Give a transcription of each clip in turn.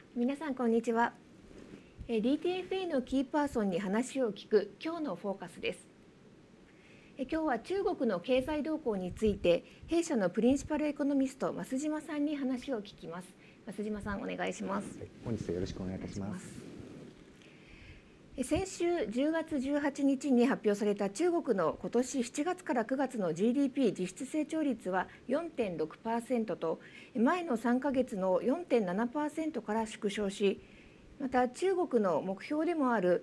皆さんこんにちは。DTFA のキーパーソンに話を聞く今日のフォーカスです。今日は中国の経済動向について弊社のプリンシパルエコノミスト増島さんに話を聞きます。増島さんお願いします。 本日はよろしくお願いいたします。 先週10月18日に発表された中国の今年7月から9月の GDP 実質成長率は 4.6% と前の3ヶ月の 4.7% から縮小し、また中国の目標でもある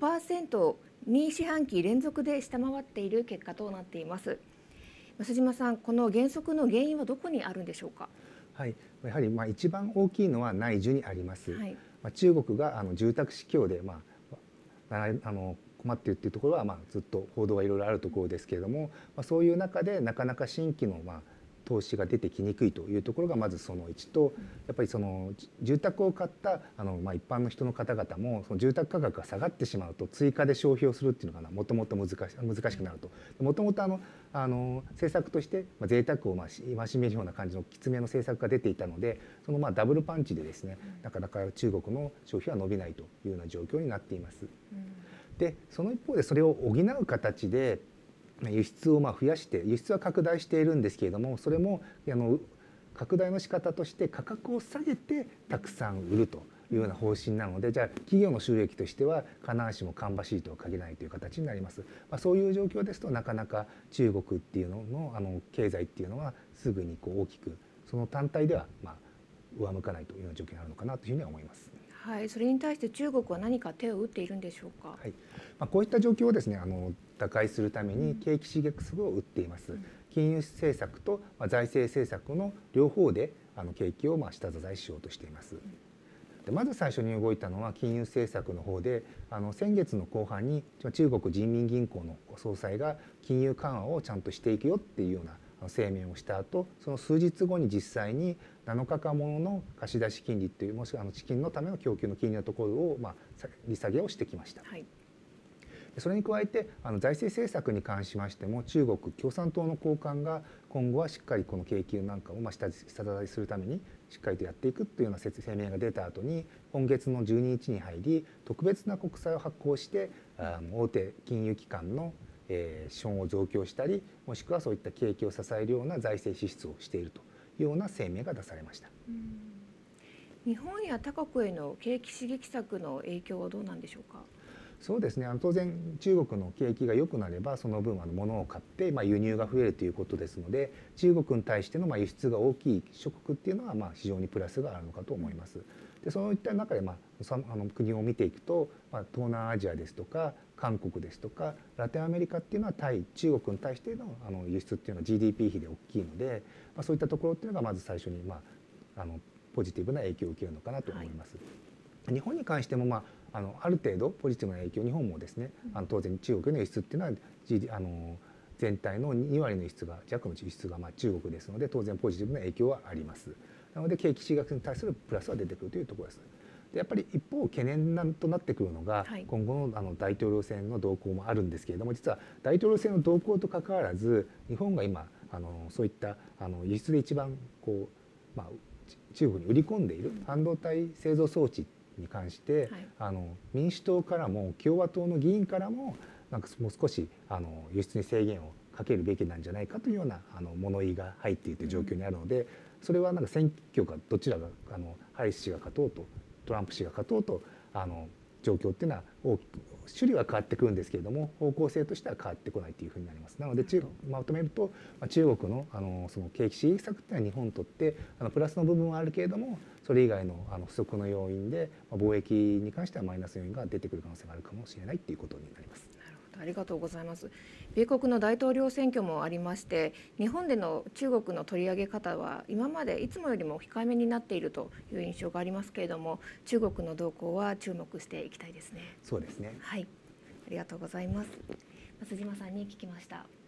5% を2四半期連続で下回っている結果となっています。増島さん、この減速の原因はどこにあるんでしょうか。 はい、やはり一番大きいのは内需にあります。 はい、 中国が住宅市況で困っているというところはずっと報道がいろいろあるところですけれども、そういう中でなかなか新規の投資が出てきにくいというところがまずその1と、やっぱりその住宅を買った一般の人の方々もその住宅価格が下がってしまうと追加で消費をするっていうのがもともと難しくなると。もともと政策として贅沢を戒めるような感じのきつめの政策が出ていたので、そのダブルパンチでですね、なかなか中国の消費は伸びないというような状況になっています。でその一方でそれを補う形で輸出を増やして輸出は拡大しているんですけれども、それも拡大の仕方として価格を下げてたくさん売るというような方針なので、じゃあ企業の収益としては必ずしも芳しいとは限らないという形になります。そういう状況ですとなかなか中国っていうのの経済っていうのはすぐに大きくその単体では上向かないというような状況になるのかなというふうには思います。 はい、それに対して中国は何か手を打っているんでしょうか。 はい、こういった状況をですね打開するために景気刺激策を打っています。金融政策と財政政策の両方で景気を下支えしようとしています。でまず最初に動いたのは金融政策の方で、先月の後半に中国人民銀行の総裁が金融緩和をちゃんとしていくよっていうような声明をした後、その数日後に実際に7日間ものの貸し出し金利という、もしくは資金のための供給の金利のところを利下げをしてきました。はい、それに加えて財政政策に関しましても中国共産党の高官が今後はしっかりこの景気なんかを下支えするためにしっかりとやっていくというような声明が出た後に、今月の12日に入り特別な国債を発行して大手金融機関の資本を増強したり、もしくはそういった景気を支えるような財政支出をしているというような声明が出されました。 日本や他国への景気刺激策の影響はどうなんでしょうか。 そうですね、当然中国の景気が良くなればその分物を買って輸入が増えるということですので、中国に対しての輸出が大きい諸国っていうのは非常にプラスがあるのかと思います。でそういった中で国を見ていくと、東南アジアですとか韓国ですとかラテンアメリカっていうのは中国に対しての輸出っていうのは GDP 比で大きいので、そういったところっていうのがまず最初にポジティブな影響を受けるのかなと思います。日本に関してもある程度ポジティブな影響、日本もですね当然中国への輸出っていうのは全体の2割の輸出が弱の輸出が中国ですので、当然ポジティブな影響はあります。なので景気刺激に対するプラスは出てくるというところです。でやっぱり一方懸念となってくるのが、今後の大統領選の動向もあるんですけれども、実は大統領選の動向と関わらず日本が今そういった輸出で一番中国に売り込んでいる半導体製造装置に関して、民主党からも共和党の議員からももう少し輸出に制限をかけるべきなんじゃないかというような物言いが入っている状況にあるので、それは選挙がどちらがハリス氏が勝とうとトランプ氏が勝とうと状況っていうのは大きく種類は変わってくるんですけれども、方向性としては変わってこないというふうになります。なのでまとめると中国のその景気刺激策っていうのは日本にとってプラスの部分はあるけれども、それ以外の不足の要因で貿易に関してはマイナス要因が出てくる可能性があるかもしれないということになります。 ありがとうございます。米国の大統領選挙もありまして、日本での中国の取り上げ方は今までいつもよりも控えめになっているという印象がありますけれども、中国の動向は注目していきたいですね。 そうですね。 はい、ありがとうございます。増島さんに聞きました。